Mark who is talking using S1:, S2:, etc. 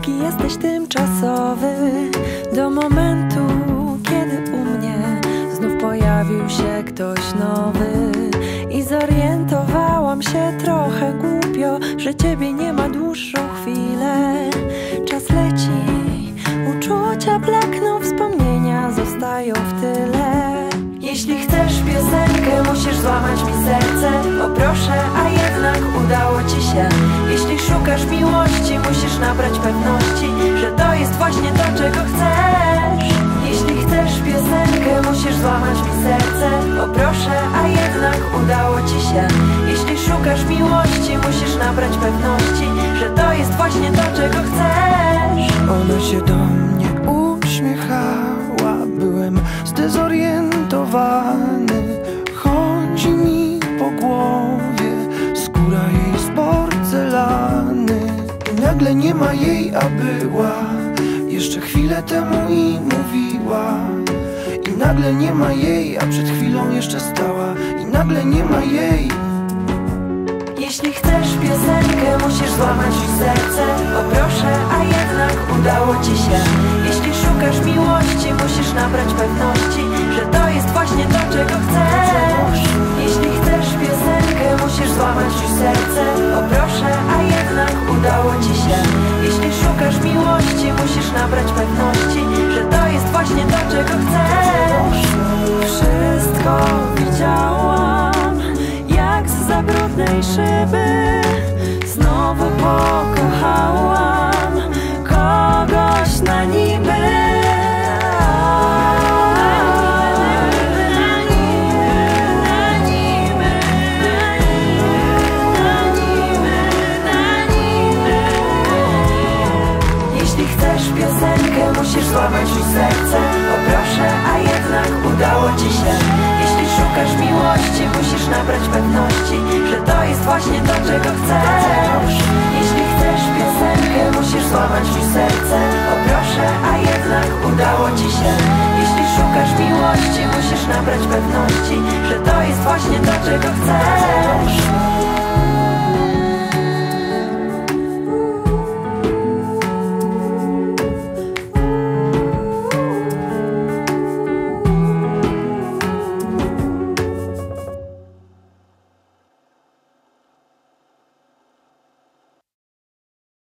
S1: bliski jesteś tymczasowy, do momentu, kiedy u mnie znów pojawił się ktoś nowy. I zorientowałam się trochę głupio, że ciebie nie ma dłuższą chwilę. Czas leci, uczucia blakną, wspomnienia zostają w tyle. Jeśli chcesz piosenkę, musisz złamać mi serce. O proszę, a jednak udało ci się. Jeśli szukasz miłości, musisz nabrać pewności, że to jest właśnie to, czego chcesz. Jeśli chcesz piosenkę, musisz złamać mi serce. O proszę, a jednak udało ci się. Jeśli szukasz miłości, musisz nabrać pewności, że to jest właśnie to, czego chcesz.
S2: Ona się do mnie uśmiechała, byłem zdezorientowany. Chodzi mi po głowie, skóra jej z porcelany. I nagle nie ma jej, a była jeszcze chwilę temu i mówiła. I nagle nie ma jej, a przed chwilą jeszcze stała. I nagle nie ma jej.
S1: Jeśli chcesz piosenkę, musisz złamać mi serce. O proszę, a jednak udało ci się. Jeśli szukasz miłości, musisz nabrać pewności, że to jest właśnie to, czego chcesz. Jeśli chcesz piosenkę, musisz złamać mi serce. O proszę, a jednak udało ci się. Jeśli szukasz miłości, musisz nabrać pewności, że to jest właśnie to, czego chcesz. Wszystko widziałam, jak zza brudnej szyby. Znowu pokochałam kogoś na niby. Jeśli chcesz piosenkę, musisz złamać mi serce. O proszę, a jednak udało ci się. Jeśli szukasz miłości, musisz nabrać pewności, że to jest właśnie to, czego chcesz. Jeśli chcesz piosenkę, musisz złamać mi serce. O proszę, a jednak udało ci się. Jeśli szukasz miłości, musisz nabrać pewności, że to jest właśnie to, czego chcesz.